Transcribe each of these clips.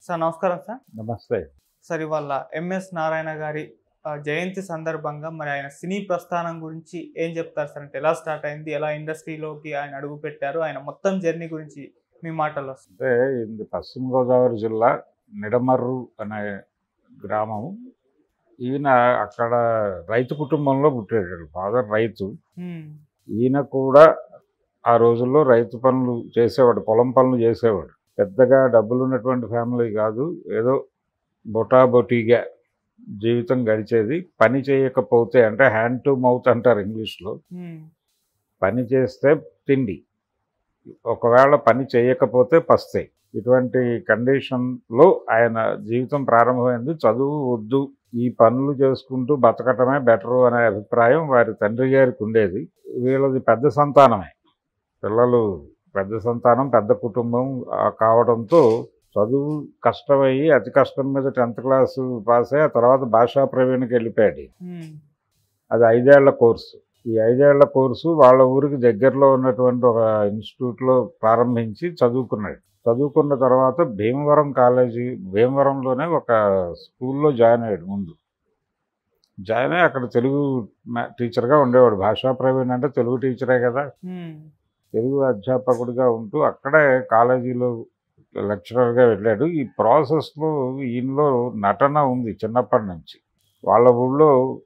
Sir నమస్కారం sir. నమస్తే. Sir ఇవాళ ఎంఎస్ నారాయణ గారి జయంతి సందర్భంగా మరి ఆయన సినీ ప్రస్థానం గురించి ఏం చెప్తారు సార్? అంటే ఎలా స్టార్ట్ అయింది, ఎలా ఇండస్ట్రీలోకి ఆయన అడుగు పెట్టారు, ఆయన మొత్తం జర్నీ గురించి మీ మాటల్లో. అంటే ఇది పశ్చిమ గోదావరి జిల్లా నిడమర్రు అనే గ్రామం. ఈయన అక్కడ రైతు కుటుంబంలో పుట్టాడు. ఫాదర్ రైతు. ఈయన కూడా ఆ రోజుల్లో రైతు పనులు చేసేవాడు, పొలం పనులు చేసేవాడు. పెద్దగా డబ్బులు ఉన్నటువంటి ఫ్యామిలీ కాదు, ఏదో బొటాబొటీగా జీవితం గడిచేది. పని చేయకపోతే అంటే హ్యాండ్ టు మౌత్ అంటారు ఇంగ్లీష్లో. పని చేస్తే తిండి, ఒకవేళ పని చేయకపోతే పస్తాయి. ఇటువంటి కండిషన్లో ఆయన జీవితం ప్రారంభమైంది. చదువు వద్దు, ఈ పనులు చేసుకుంటూ బతకటమే బెటరు అనే అభిప్రాయం వారి తండ్రి గారికి ఉండేది. వీళ్ళది పెద్ద సంతానమే, పిల్లలు పెద్ద సంతానం, పెద్ద కుటుంబం కావడంతో చదువు కష్టమయ్యి అతి కష్టం మీద 10th క్లాసు పాస్ అయ్యి ఆ తర్వాత భాషా ప్రవీణకి వెళ్ళిపోయాడు. అది 5 ఏళ్ల కోర్సు. ఈ 5 ఏళ్ల కోర్సు వాళ్ళ ఊరికి దగ్గరలో ఉన్నటువంటి ఒక ఇన్స్టిట్యూట్లో ప్రారంభించి చదువుకున్నాడు. చదువుకున్న తర్వాత భీమవరం కాలేజీ, భీమవరంలోనే ఒక స్కూల్లో జాయిన్ అయ్యాడు. ముందు జాయిన్ అయ్యి అక్కడ తెలుగు టీచర్గా ఉండేవాడు. భాషా ప్రవీణ్ అంటే తెలుగు టీచరే కదా, తెలుగు అధ్యాపకుడిగా ఉంటూ అక్కడే కాలేజీలో లెక్చరర్గా వెళ్ళాడు. ఈ ప్రాసెస్లో ఈయనలో నటన ఉంది చిన్నప్పటి నుంచి. వాళ్ళ ఊళ్ళో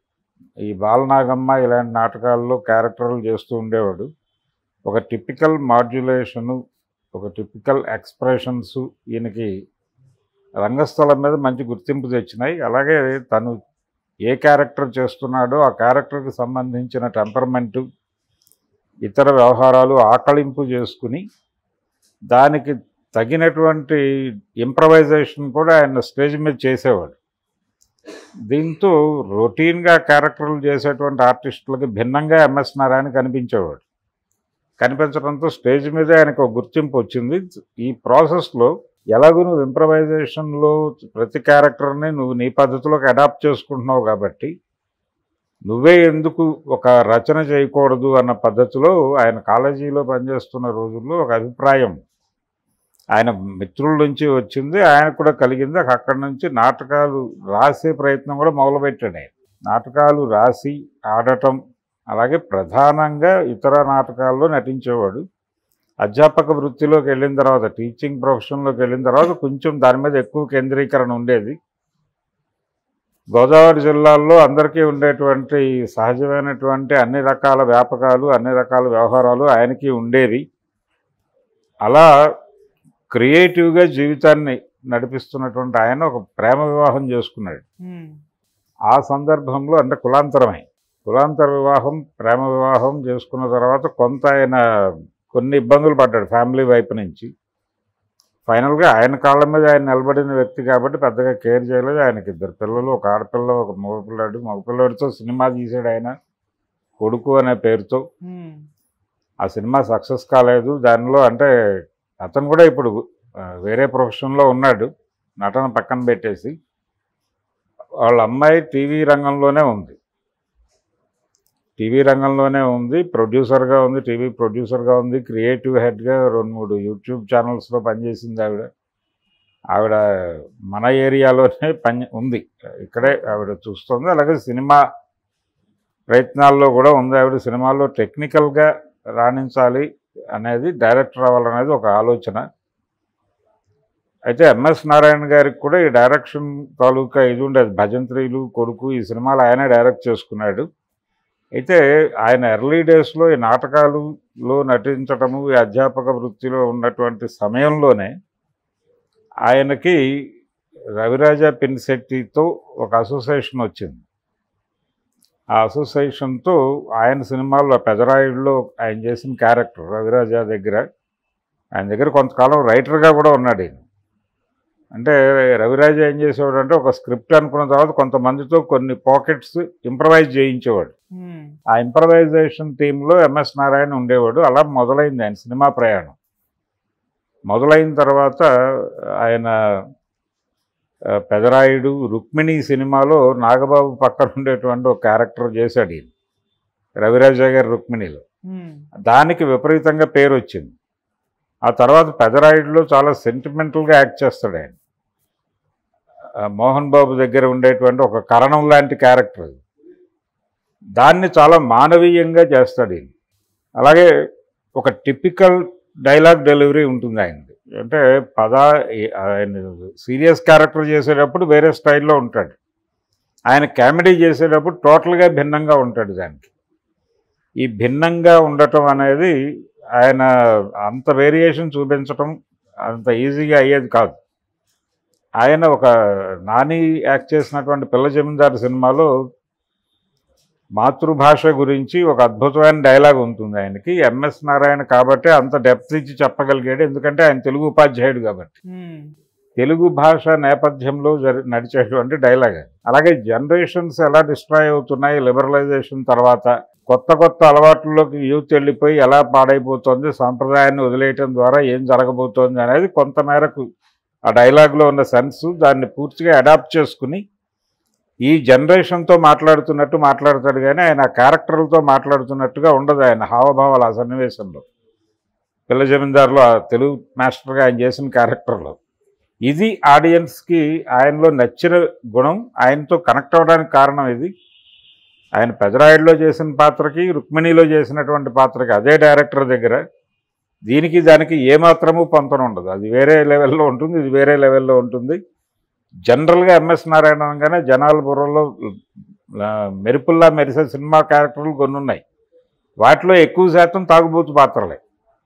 ఈ బాలనాగమ్మ ఇలాంటి నాటకాల్లో క్యారెక్టర్లు చేస్తూ ఉండేవాడు. ఒక టిపికల్ మాడ్యులేషను, ఒక టిపికల్ ఎక్స్ప్రెషన్స్ ఈయనకి రంగస్థలం మీద మంచి గుర్తింపు తెచ్చినాయి. అలాగే తను ఏ క్యారెక్టర్ చేస్తున్నాడో ఆ క్యారెక్టర్కి సంబంధించిన టెంపర్మెంటు, ఇతర వ్యవహారాలు ఆకళింపు చేసుకుని దానికి తగినటువంటి ఇంప్రవైజేషన్ కూడా ఆయన స్టేజ్ మీద చేసేవాడు. దీంతో రొటీన్గా క్యారెక్టర్లు చేసేటువంటి ఆర్టిస్టులకి భిన్నంగా ఎంఎస్ నారాయణ కనిపించేవాడు. కనిపించడంతో స్టేజ్ మీద ఆయనకు ఒక గుర్తింపు వచ్చింది. ఈ ప్రాసెస్లో ఎలాగూ నువ్వు ఇంప్రవైజేషన్లో ప్రతి క్యారెక్టర్ని నువ్వు నీ పద్ధతిలోకి అడాప్ట్ చేసుకుంటున్నావు కాబట్టి నువ్వే ఎందుకు ఒక రచన చేయకూడదు అన్న పద్ధతిలో ఆయన కాలేజీలో పనిచేస్తున్న రోజుల్లో ఒక అభిప్రాయం ఆయన మిత్రుల నుంచి వచ్చింది, ఆయన కూడా కలిగింది. అక్కడి నుంచి నాటకాలు రాసే ప్రయత్నం కూడా మొదలుపెట్టాడు. ఆయన నాటకాలు రాసి ఆడటం, అలాగే ప్రధానంగా ఇతర నాటకాల్లో నటించేవాడు. అధ్యాపక వృత్తిలోకి వెళ్ళిన తర్వాత, టీచింగ్ ప్రొఫెషన్లోకి వెళ్ళిన తర్వాత కొంచెం దాని మీద ఎక్కువ కేంద్రీకరణ ఉండేది. గోదావరి జిల్లాల్లో అందరికీ ఉండేటువంటి సహజమైనటువంటి అన్ని రకాల వ్యాపకాలు, అన్ని రకాల వ్యవహారాలు ఆయనకి ఉండేవి. అలా క్రియేటివ్గా జీవితాన్ని నడిపిస్తున్నటువంటి ఆయన ఒక ప్రేమ వివాహం చేసుకున్నాడు. ఆ సందర్భంలో అంటే కులాంతర వివాహం, ప్రేమ వివాహం చేసుకున్న తర్వాత కొంత ఆయన కొన్ని ఇబ్బందులు పడ్డాడు ఫ్యామిలీ వైపు నుంచి. ఫైనల్గా ఆయన కాళ్ళ మీద ఆయన నిలబడిన వ్యక్తి కాబట్టి పెద్దగా కేర్ చేయలేదు. ఆయనకి 2 పిల్లలు, ఒక ఆడపిల్ల, ఒక మగపిల్లాడు. మగపిల్లాడితో సినిమా తీసాడు ఆయన, కొడుకు అనే పేరుతో. ఆ సినిమా సక్సెస్ కాలేదు. దానిలో అంటే అతను కూడా ఇప్పుడు వేరే ప్రొఫెషన్లో ఉన్నాడు, నటన పక్కన పెట్టేసి. వాళ్ళ అమ్మాయి టీవీ రంగంలోనే ఉంది, ప్రొడ్యూసర్గా ఉంది, టీవీ ప్రొడ్యూసర్గా ఉంది, క్రియేటివ్ హెడ్గా 2-3 యూట్యూబ్ ఛానల్స్లో పనిచేసింది ఆవిడ మన ఏరియాలోనే ఉంది, ఇక్కడే ఆవిడ చూస్తుంది. అలాగే సినిమా ప్రయత్నాల్లో కూడా ఉంది ఆవిడ. సినిమాల్లో టెక్నికల్గా రాణించాలి అనేది, డైరెక్టర్ అవ్వాలనేది ఒక ఆలోచన. అయితే ఎంఎస్ నారాయణ గారికి కూడా ఈ డైరెక్షన్ తాలూకా ఇది ఉండేది. భజంత్రీలు, కొడుకు, ఈ సినిమాలు ఆయనే డైరెక్ట్ చేసుకున్నాడు. అయితే ఆయన ఎర్లీ డేస్లో ఈ నాటకాలలో నటించటము, ఈ అధ్యాపక వృత్తిలో ఉన్నటువంటి సమయంలోనే ఆయనకి రవిరాజా పినిశెట్టితో ఒక అసోసియేషన్ వచ్చింది. ఆ అసోసియేషన్తో ఆయన సినిమాల్లో పెదరాయుడులో ఆయన చేసిన క్యారెక్టర్ రవిరాజా దగ్గర, ఆయన దగ్గర కొంతకాలం రైటర్గా కూడా ఉన్నాడు ఈయన. అంటే రవిరాజా ఏం చేసేవాడు అంటే ఒక స్క్రిప్ట్ అనుకున్న తర్వాత కొంతమందితో కొన్ని పాకెట్స్ ఇంప్రవైజ్ చేయించేవాడు. ఆ ఇంప్రవైజేషన్ టీంలో ఎంఎస్ నారాయణ ఉండేవాడు. అలా మొదలైంది ఆయన సినిమా ప్రయాణం. మొదలైన తర్వాత ఆయన పెదరాయుడు, రుక్మిణి సినిమాలో నాగబాబు పక్కన ఉండేటువంటి ఒక క్యారెక్టర్ చేశాడు ఈయన, రవిరాజా గారి రుక్మిణిలో. దానికి విపరీతంగా పేరు వచ్చింది. ఆ తర్వాత పెదరాయుడులో చాలా సెంటిమెంటల్గా యాక్ట్ చేస్తాడు ఆయన. మోహన్ బాబు దగ్గర ఉండేటువంటి ఒక కరణం లాంటి క్యారెక్టర్ అది. దాన్ని చాలా మానవీయంగా చేస్తాడు ఈయన. అలాగే ఒక టిపికల్ డైలాగ్ డెలివరీ ఉంటుంది ఆయనది. అంటే ఆయన సీరియస్ క్యారెక్టర్ చేసేటప్పుడు వేరే స్టైల్లో ఉంటాడు, ఆయన కామెడీ చేసేటప్పుడు టోటల్గా భిన్నంగా ఉంటాడు. దానికి ఈ భిన్నంగా ఉండటం అనేది ఆయన అంత వేరియేషన్ చూపించటం అంత ఈజీగా అయ్యేది కాదు. ఆయన ఒక నాని యాక్ట్ చేసినటువంటి పిల్ల జమీందారు సినిమాలో మాతృభాష గురించి ఒక అద్భుతమైన డైలాగ్ ఉంటుంది ఆయనకి. ఎంఎస్ నారాయణ కాబట్టి అంత డెప్త్ ఇచ్చి చెప్పగలిగాడు, ఎందుకంటే ఆయన తెలుగు ఉపాధ్యాయుడు కాబట్టి. తెలుగు భాష నేపథ్యంలో నడిచేటువంటి డైలాగ్ అది. అలాగే జనరేషన్స్ ఎలా డిస్ట్రాయ్ అవుతున్నాయి లిబరలైజేషన్ తర్వాత, కొత్త కొత్త అలవాట్లలోకి యూత్ వెళ్ళిపోయి ఎలా పాడైపోతుంది, సాంప్రదాయాన్ని వదిలేయటం ద్వారా ఏం జరగబోతోంది అనేది కొంతమేరకు ఆ డైలాగ్లో ఉన్న సెన్స్, దాన్ని పూర్తిగా అడాప్ట్ చేసుకుని ఈ జనరేషన్తో మాట్లాడుతున్నట్టు మాట్లాడతాడు. కానీ ఆయన క్యారెక్టర్లతో మాట్లాడుతున్నట్టుగా ఉండదు ఆయన హావభావాలు ఆ సన్నివేశంలో. పిల్ల జమీందారులో ఆ తెలుగు మాస్టర్గా ఆయన చేసిన క్యారెక్టర్లో ఇది ఆడియన్స్కి ఆయనలో నచ్చిన గుణం. ఆయనతో కనెక్ట్ అవ్వడానికి కారణం ఇది. ఆయన పెదరాయుడులో చేసిన పాత్రకి, రుక్మిణిలో చేసినటువంటి పాత్రకి అదే డైరెక్టర్ దగ్గర దీనికి దానికి ఏమాత్రము పొంతన ఉండదు. అది వేరే లెవెల్లో ఉంటుంది, ఇది వేరే లెవెల్లో ఉంటుంది. జనరల్గా ఎంఎస్ నారాయణ అనగానే జనాల బుర్రలో మెరుపుల్లా మెరిసే సినిమా క్యారెక్టర్లు కొన్ని ఉన్నాయి. వాటిలో ఎక్కువ శాతం తాగుబోతు పాత్రలే.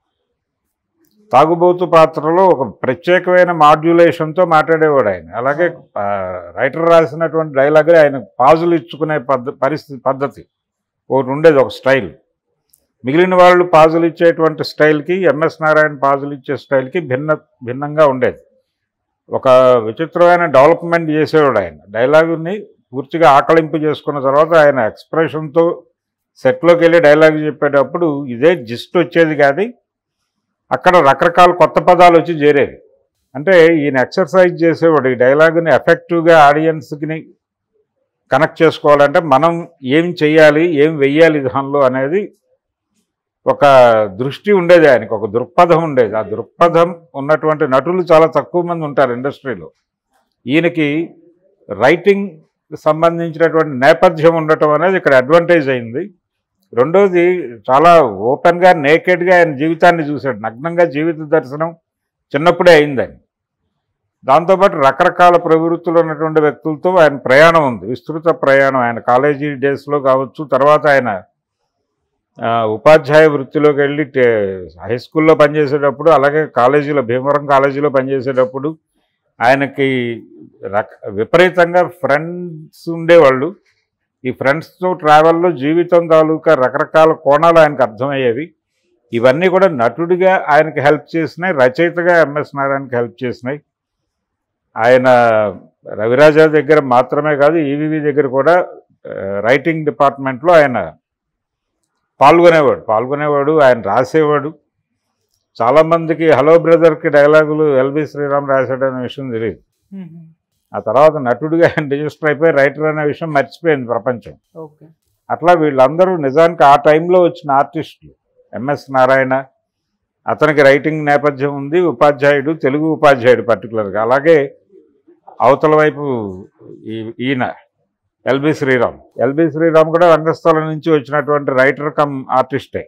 తాగుబోతు పాత్రలో ఒక ప్రత్యేకమైన మాడ్యులేషన్తో మాట్లాడేవాడు ఆయన. అలాగే రైటర్ రాసినటువంటి డైలాగులు ఆయన పాజులు ఇచ్చుకునే పద్ధతి ఒకటి ఉండేది, ఒక స్టైల్. మిగిలిన వాళ్ళు పాజులు ఇచ్చేటువంటి స్టైల్కి, ఎంఎస్ నారాయణ పాజులు ఇచ్చే స్టైల్కి భిన్నంగా ఉండేది. ఒక విచిత్రమైన డెవలప్మెంట్ చేసేవాడు ఆయన. డైలాగుని పూర్తిగా ఆకలింపు చేసుకున్న తర్వాత ఆయన ఎక్స్ప్రెషన్తో సెట్లోకి వెళ్ళి డైలాగ్ చెప్పేటప్పుడు ఇదే జిస్ట్ వచ్చేది కాదు, అక్కడ రకరకాల కొత్త పదాలు వచ్చి చేరేవి. అంటే ఈయన ఎక్సర్సైజ్ చేసేవాడు ఈ డైలాగుని ఎఫెక్టివ్గా ఆడియన్స్కి కనెక్ట్ చేసుకోవాలంటే మనం ఏం చెయ్యాలి, ఏం వెయ్యాలి దానిలో అనేది ఒక దృష్టి ఉండేది ఆయనకు, ఒక దృక్పథం ఉండేది. ఆ దృక్పథం ఉన్నటువంటి నటులు చాలా తక్కువ మంది ఉంటారు ఇండస్ట్రీలో. ఈయనకి రైటింగ్ సంబంధించినటువంటి నేపథ్యం ఉండటం అనేది ఇక్కడ అడ్వాంటేజ్ అయింది. రెండోది చాలా ఓపెన్గా నేకెడ్గా ఆయన జీవితాన్ని చూశాడు. నగ్నంగా జీవిత దర్శనం చిన్నప్పుడే అయిందని. దాంతోపాటు రకరకాల ప్రవృత్తులు ఉన్నటువంటి వ్యక్తులతో ఆయన ప్రయాణం ఉంది, విస్తృత ప్రయాణం. ఆయన కాలేజీ డేస్లో కావచ్చు, తర్వాత ఆయన ఉపాధ్యాయ వృత్తిలోకి వెళ్ళి హై స్కూల్లో పనిచేసేటప్పుడు, అలాగే కాలేజీలో భీమవరం కాలేజీలో పనిచేసేటప్పుడు ఆయనకి విపరీతంగా ఫ్రెండ్స్ ఉండేవాళ్ళు. ఈ ఫ్రెండ్స్తో ట్రావెల్లో జీవితం తాలూకా రకరకాల కోణాలు ఆయనకు అర్థమయ్యేవి. ఇవన్నీ కూడా నటుడిగా ఆయనకి హెల్ప్ చేసినాయి, రచయితగా ఎంఎస్ నారాయణకి హెల్ప్ చేసినాయి. ఆయన రవిరాజా దగ్గర మాత్రమే కాదు, ఈవీవి దగ్గర కూడా రైటింగ్ డిపార్ట్మెంట్లో ఆయన పాల్గొనేవాడు, ఆయన రాసేవాడు. చాలామందికి హలో బ్రదర్కి డైలాగులు ఎల్బి శ్రీరామ్ రాశాడనే విషయం తెలియదు. ఆ తర్వాత నటుడిగా ఆయన రిజిస్టర్ అయిపోయి రైటర్ అనే విషయం మర్చిపోయింది ప్రపంచం. అట్లా వీళ్ళందరూ నిజానికి ఆ టైంలో వచ్చిన ఆర్టిస్టులు. ఎంఎస్ నారాయణ, అతనికి రైటింగ్ నేపథ్యం ఉంది, ఉపాధ్యాయుడు, తెలుగు ఉపాధ్యాయుడు పర్టికులర్గా. అలాగే అవతల వైపు ఈయన ఎల్బి శ్రీరామ్ కూడా రంగస్థలం నుంచి వచ్చినటువంటి రైటర్ కమ్ ఆర్టిస్టే.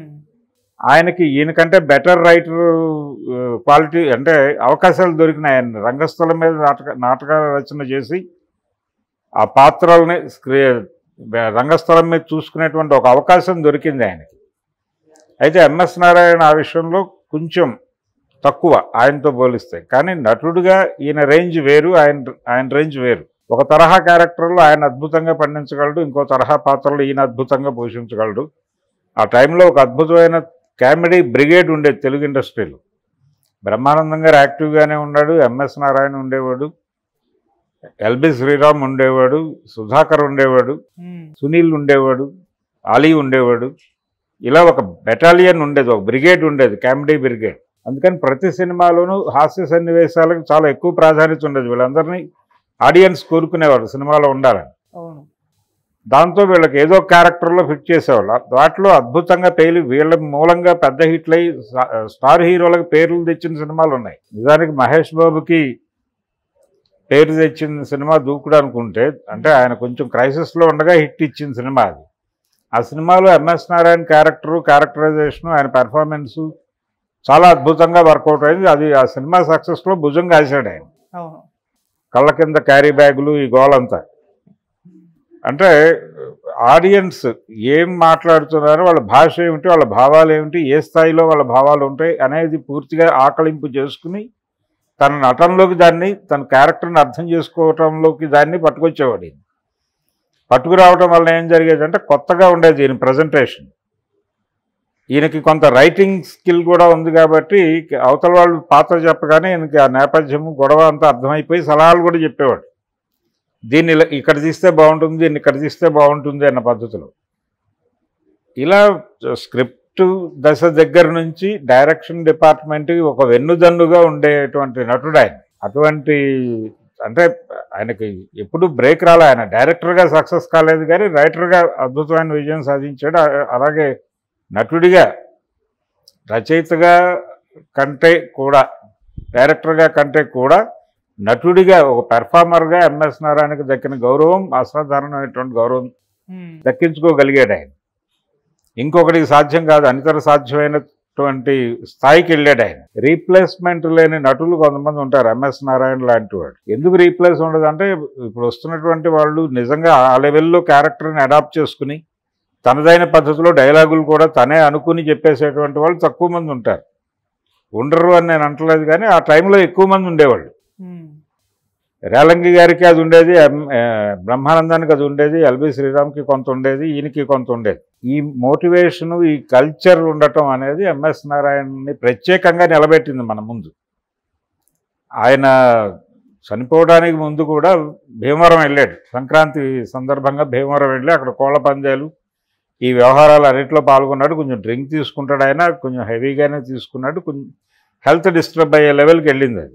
ఆయనకి ఈయనకంటే బెటర్ రైటర్ క్వాలిటీ అంటే అవకాశాలు దొరికినాయి. ఆయన రంగస్థలం మీద నాటకాల రచన చేసి ఆ పాత్రల్ని రంగస్థలం మీద చూసుకునేటువంటి ఒక అవకాశం దొరికింది ఆయనకి. అయితే ఎంఎస్ నారాయణ ఆ విషయంలో కొంచెం తక్కువ ఆయనతో పోలిస్తే. కానీ నటుడుగా ఈయన రేంజ్ వేరు, ఆయన రేంజ్ వేరు. ఒక తరహా క్యారెక్టర్లో ఆయన అద్భుతంగా పండించగలడు, ఇంకో తరహా పాత్రలు ఈయన అద్భుతంగా పోషించగలడు. ఆ టైంలో ఒక అద్భుతమైన కామెడీ బ్రిగేడ్ ఉండేది తెలుగు ఇండస్ట్రీలో. బ్రహ్మానందం గారు యాక్టివ్గానే ఉన్నాడు, ఎంఎస్ నారాయణ ఉండేవాడు, ఎల్బి శ్రీరామ్ ఉండేవాడు, సుధాకర్ ఉండేవాడు, సునీల్ ఉండేవాడు, ఆలీ ఉండేవాడు. ఇలా ఒక బెటాలియన్ ఉండేది, ఒక బ్రిగేడ్ ఉండేది, కామెడీ బ్రిగేడ్. అందుకని ప్రతి సినిమాలోనూ హాస్య సన్నివేశాలకు చాలా ఎక్కువ ప్రాధాన్యత ఉండేది. వీళ్ళందరినీ ఆడియన్స్ కోరుకునేవాడు సినిమాలో ఉండాలని. దాంతో వీళ్ళకి ఏదో క్యారెక్టర్లో ఫిట్ చేసేవాళ్ళు. వాటిలో అద్భుతంగా పేలి వీళ్ళ మూలంగా పెద్ద హిట్లు అయ్యి స్టార్ హీరోలకు పేర్లు తెచ్చిన సినిమాలు ఉన్నాయి. నిజానికి మహేష్ బాబుకి పేరు తెచ్చిన సినిమా దూకుడు అనుకుంటే, అంటే ఆయన కొంచెం క్రైసిస్లో ఉండగా హిట్ ఇచ్చిన సినిమా అది. ఆ సినిమాలో ఎంఎస్ నారాయణ క్యారెక్టరైజేషను, ఆయన పెర్ఫార్మెన్సు చాలా అద్భుతంగా వర్కౌట్ అయింది. అది ఆ సినిమా సక్సెస్లో భుజం కాశాడు ఆయన. కళ్ళ కింద క్యారీ బ్యాగులు, ఈ గోలంతా. అంటే ఆడియన్స్ ఏం మాట్లాడుతున్నారో, వాళ్ళ భాష ఏమిటి, వాళ్ళ భావాలు ఏమిటి, ఏ స్థాయిలో వాళ్ళ భావాలు ఉంటాయి అనేది పూర్తిగా ఆకలింపు చేసుకుని తన నటనలోకి దాన్ని, తన క్యారెక్టర్ని అర్థం చేసుకోవటంలోకి దాన్ని పట్టుకొచ్చేవాడు. పట్టుకురావటం వల్ల ఏం జరిగేదంటే కొత్తగా ఉండేది ఈయన ప్రజెంటేషన్. ఈయనకి కొంత రైటింగ్ స్కిల్ కూడా ఉంది కాబట్టి అవతల వాళ్ళు పాత్ర చెప్పగానే ఈయనకి ఆ నేపథ్యము గొడవ అంతా అర్థమైపోయి సలహాలు కూడా చెప్పేవాడు. దీన్ని ఇక్కడ తీస్తే బాగుంటుంది, దీన్ని ఇక్కడ తీస్తే బాగుంటుంది అన్న పద్ధతిలో. ఇలా స్క్రిప్ట్ దశ దగ్గర నుంచి డైరెక్షన్ డిపార్ట్మెంట్కి ఒక వెన్నుదన్నుగా ఉండేటువంటి నటుడు ఆయన. అటువంటి అంటే ఆయనకి ఎప్పుడు బ్రేక్ రాలే. ఆయన డైరెక్టర్గా సక్సెస్ కాలేదు కానీ రైటర్గా అద్భుతమైన విజయం సాధించాడు. అలాగే నటుడిగా, రచయితగా కంటే కూడా, డైరెక్టర్గా కంటే కూడా నటుడిగా, ఒక పెర్ఫార్మర్గా ఎంఎస్ నారాయణకి దక్కిన గౌరవం అసాధారణమైనటువంటి గౌరవం దక్కించుకోగలిగాడు ఆయన. ఇంకొకటికి సాధ్యం కాదు, అనితర సాధ్యమైనటువంటి స్థాయికి వెళ్ళాడు ఆయన. రీప్లేస్మెంట్ లేని నటులు కొంతమంది ఉంటారు, ఎంఎస్ నారాయణ లాంటి వాడు. ఎందుకు రీప్లేస్ ఉండదు అంటే, ఇప్పుడు వస్తున్నటువంటి వాళ్ళు నిజంగా ఆ లెవెల్లో క్యారెక్టర్ని అడాప్ట్ చేసుకుని తనదైన పద్ధతిలో డైలాగులు కూడా తనే అనుకుని చెప్పేసేటువంటి వాళ్ళు తక్కువ మంది ఉంటారు. ఉండరు అని నేను అంటలేదు కానీ ఆ టైంలో ఎక్కువ మంది ఉండేవాళ్ళు. రేలంగి గారికి అది ఉండేది, బ్రహ్మానందానికి అది ఉండేది, ఎల్బి శ్రీరామ్కి కొంత ఉండేది, ఈయనకి కొంత ఉండేది. ఈ మోటివేషను, ఈ కల్చర్ ఉండటం అనేది ఎంఎస్ నారాయణని ప్రత్యేకంగా నిలబెట్టింది మన ముందు. ఆయన చనిపోవడానికి ముందు కూడా భీమవరం వెళ్ళాడు. సంక్రాంతి సందర్భంగా భీమవరం వెళ్ళి అక్కడ కోళ్ల పందాలు, ఈ వ్యవహారాలు అన్నింటిలో పాల్గొన్నాడు. కొంచెం డ్రింక్ తీసుకుంటాడు ఆయన, కొంచెం హెవీగానే తీసుకున్నాడు. కొంచెం హెల్త్ డిస్టర్బ్ అయ్యే లెవెల్కి వెళ్ళింది అది.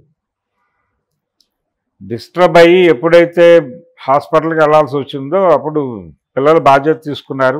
డిస్టర్బ్ అయ్యి ఎప్పుడైతే హాస్పిటల్కి వెళ్ళాల్సి వచ్చిందో అప్పుడు పిల్లలు బాధ్యత తీసుకున్నారు.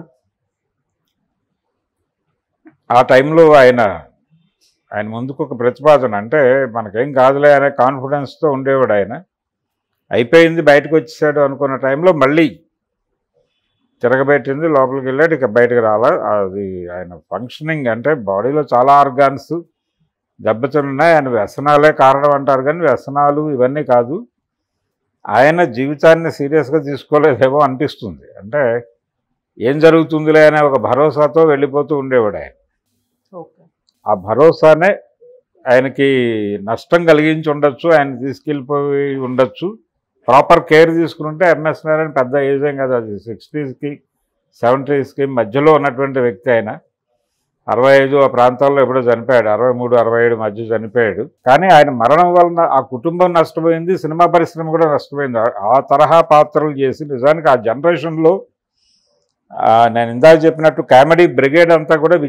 ఆ టైంలో ఆయన ముందుకు ఒక ప్రతిపాదన, అంటే మనకేం కాదులే అనే కాన్ఫిడెన్స్తో ఉండేవాడు ఆయన. అయిపోయింది, బయటకు వచ్చేసాడు అనుకున్న టైంలో మళ్ళీ తిరగబెట్టింది, లోపలికి వెళ్ళాడు, ఇక బయటకు రాలా. అది ఆయన ఫంక్షనింగ్, అంటే బాడీలో చాలా ఆర్గాన్స్ దెబ్బతిన్నాయి. ఆయన వ్యసనాలే కారణం అంటారు కానీ వ్యసనాలు ఇవన్నీ కాదు. ఆయన జీవితాన్ని సీరియస్గా తీసుకోలేదేమో అనిపిస్తుంది. అంటే ఏం జరుగుతుందిలే అనే ఒక భరోసాతో వెళ్ళిపోతూ ఉండేవాడు ఆయన. ఆ భరోసానే ఆయనకి నష్టం కలిగించి ఉండొచ్చు, ఆయన తీసుకెళ్ళిపోయి ఉండొచ్చు. ప్రాపర్ కేర్ తీసుకుంటే ఎంఎస్ నారాయణ పెద్ద ఏజ్ ఏం కదా, అది 60స్కి 70స్కి మధ్యలో ఉన్నటువంటి వ్యక్తి. ఆయన 65 ఆ ప్రాంతాల్లో ఎప్పుడో చనిపోయాడు, 63, 67 మధ్య చనిపోయాడు. కానీ ఆయన మరణం వలన ఆ కుటుంబం నష్టపోయింది, సినిమా పరిశ్రమ కూడా నష్టపోయింది. ఆ తరహా పాత్రలు చేసి నిజానికి ఆ జనరేషన్లో నేను ఇందాక చెప్పినట్టు కామెడీ బ్రిగేడ్ అంతా కూడా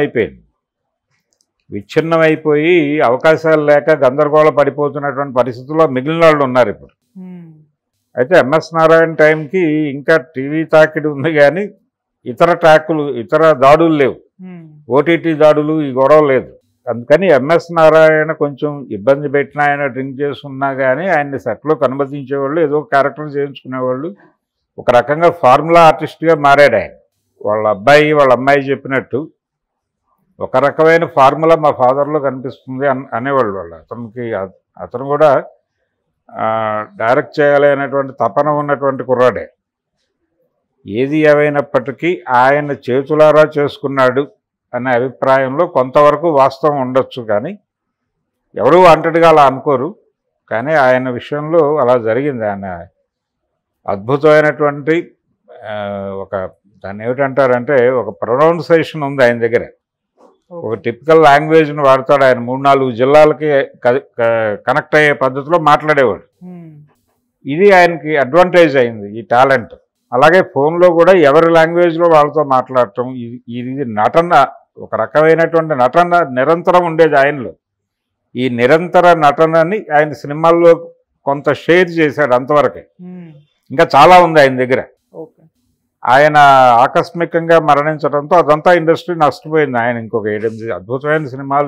విచ్ఛిన్నమైపోయి అవకాశాలు లేక గందరగోళ పడిపోతున్నటువంటి పరిస్థితుల్లో మిగిలిన వాళ్ళు ఉన్నారు ఇప్పుడు. అయితే ఎంఎస్ నారాయణ టైంకి ఇంకా టీవీ తాకిడి ఉంది కానీ ఇతర ట్రాకులు, ఇతర దాడులు లేవు, ఓటీటీ దాడులు, ఈ గొడవ లేదు. అందుకని ఎంఎస్ నారాయణ కొంచెం ఇబ్బంది పెట్టిన, ఆయన డ్రింక్ చేస్తున్నా కానీ ఆయన్ని సెట్లోకి అనుమతించేవాళ్ళు, ఏదో క్యారెక్టర్ చేయించుకునేవాళ్ళు. ఒక రకంగా ఫార్ములా ఆర్టిస్ట్గా మారాడు ఆయన. వాళ్ళ అమ్మాయి చెప్పినట్టు ఒక రకమైన ఫార్ములా మా ఫాదర్లో కనిపిస్తుంది అనేవాళ్ళు వాళ్ళు. అతను కూడా డైరెక్ట్ చేయాలి అనేటువంటి తపన ఉన్నటువంటి కుర్రాడే. ఏది ఏమైనప్పటికీ ఆయన చేతులారా చేసుకున్నాడు అనే అభిప్రాయంలో కొంతవరకు వాస్తవం ఉండొచ్చు, కానీ ఎవరూ వాంటెడ్గా అలా అనుకోరు. కానీ ఆయన విషయంలో అలా జరిగింది. ఆయన అద్భుతమైనటువంటి ఒక దాన్ని ఏమిటంటారంటే ఒక ప్రొనౌన్సియేషన్ ఉంది ఆయన దగ్గర. ఒక టిపికల్ లాంగ్వేజ్ని వాడతాడు ఆయన. 3-4 జిల్లాలకి కనెక్ట్ అయ్యే పద్ధతిలో మాట్లాడేవాడు. ఇది ఆయనకి అడ్వాంటేజ్ అయింది, ఈ టాలెంట్. అలాగే ఫోన్లో కూడా ఎవరి లాంగ్వేజ్లో వాళ్ళతో మాట్లాడటం, ఇది నటన, ఒక రకమైనటువంటి నటన నిరంతరం ఉండేది ఆయనలో. ఈ నిరంతర నటనని ఆయన సినిమాల్లో కొంత షేర్ చేశాడు అంతవరకే. ఇంకా చాలా ఉంది ఆయన దగ్గర. ఆయన ఆకస్మికంగా మరణించడంతో అదంతా ఇండస్ట్రీ నష్టపోయింది. ఆయన ఇంకొక 7-8 అద్భుతమైన సినిమాలు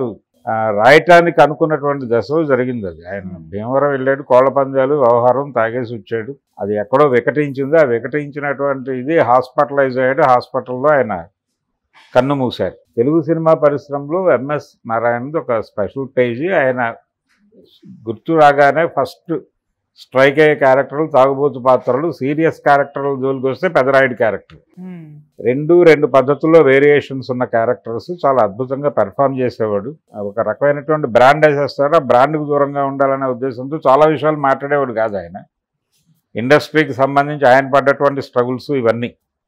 రాయటానికి అనుకున్నటువంటి దశలో జరిగింది అది. ఆయన భీమవరం వెళ్ళాడు, కోళ్ల పందాలు వ్యవహారం తాగేసి వచ్చాడు. అది ఎక్కడో వికటించింది. ఆ వికటించినటువంటి ఇది హాస్పిటలైజ్ అయ్యాడు. హాస్పిటల్లో ఆయన కన్ను మూశారు. తెలుగు సినిమా పరిశ్రమలో ఎంఎస్ నారాయణది ఒక స్పెషల్ పేజీ. ఆయన గుర్తు రాగానే ఫస్ట్ స్ట్రైక్ అయ్యే క్యారెక్టర్లు తాగుబోతు పాత్రలు, సీరియస్ క్యారెక్టర్లు జోలికి వస్తే పెదరాయుడు క్యారెక్టర్. రెండు పద్ధతుల్లో వేరియేషన్స్ ఉన్న క్యారెక్టర్స్ చాలా అద్భుతంగా పెర్ఫామ్ చేసేవాడు. ఒక రకమైనటువంటి బ్రాండ్ వేసేస్తాడు. ఆ బ్రాండ్కి దూరంగా ఉండాలనే ఉద్దేశంతో చాలా విషయాలు మాట్లాడేవాడు కాదు ఆయన. ఇండస్ట్రీకి సంబంధించి ఆయన పడ్డటువంటి స్ట్రగుల్స్ ఇవన్నీ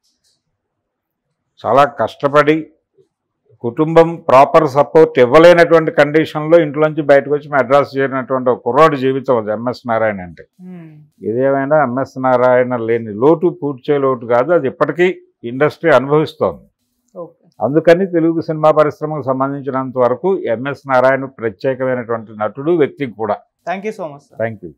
చాలా కష్టపడి, కుటుంబం ప్రాపర్ సపోర్ట్ ఇవ్వలేనటువంటి కండిషన్లో ఇంట్లోంచి బయటకు వచ్చి మెడ్రాస్ చేరినటువంటి ఒక కుర్రాడు జీవితం అది ఎంఎస్ నారాయణ అంటే. ఇదేమైనా ఎంఎస్ నారాయణ లేని లోటు పూడ్చే లోటు కాదు, అది ఇప్పటికీ ఇండస్ట్రీ అనుభవిస్తోంది. అందుకని తెలుగు సినిమా పరిశ్రమకు సంబంధించినంత వరకు ఎంఎస్ నారాయణ ప్రత్యేకమైనటువంటి నటుడు, వ్యక్తి కూడా. Thank you so much. Thank you.